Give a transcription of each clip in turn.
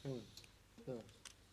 Un, dos,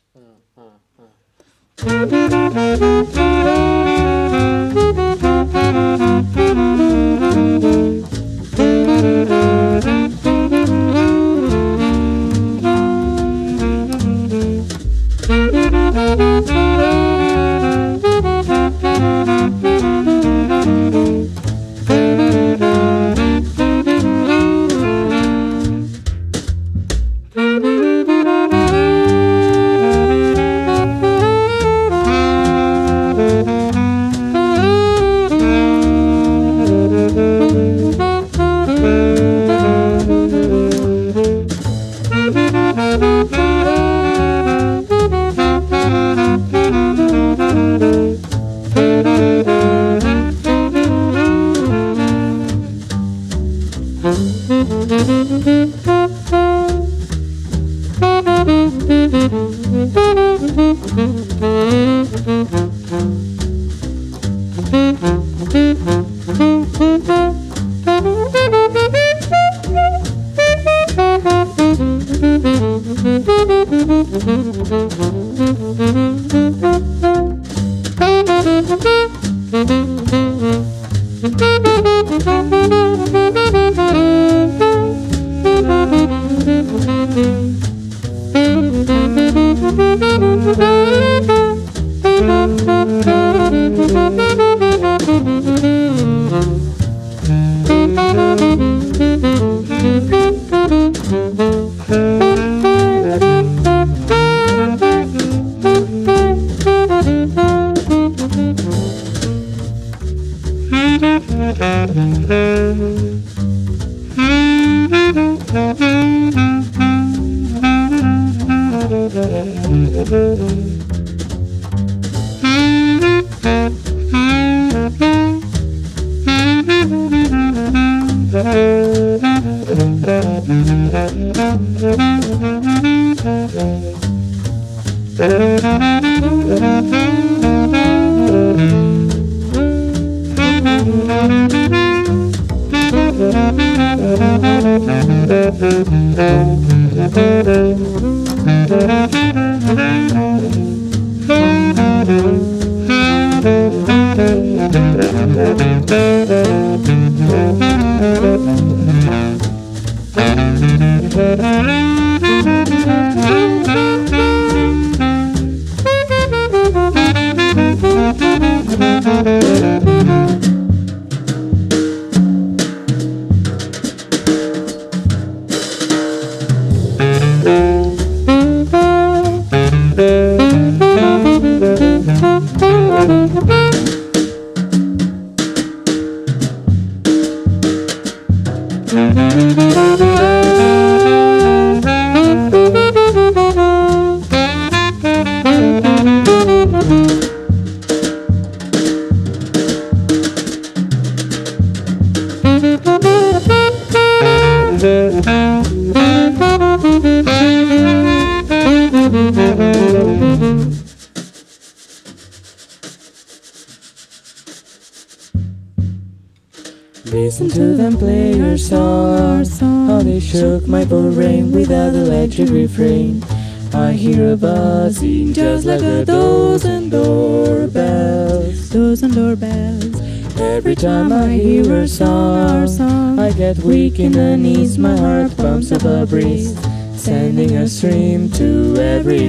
Listen to them play our songs, how they shook my poor brain with that electric refrain. I hear a buzzing just like a dozen doorbells. Every time I hear our song, I get weak in the knees, my heart pumps up a breeze, sending a stream to every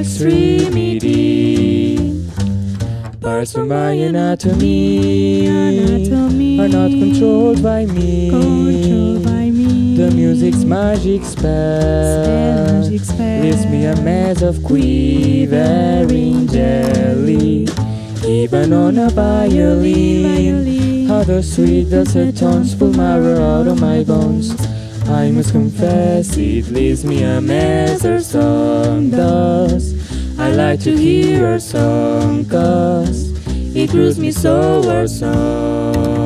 extremity. Parts of my anatomy are not controlled by me. The music's magic spell leaves me a mess of quivering jelly. Even on a violin, how the sweet dulcet tones pull marrow out of my bones. I must confess, it leaves me a mess, our song does. I like to hear our song, 'cause it grooves me so, our song.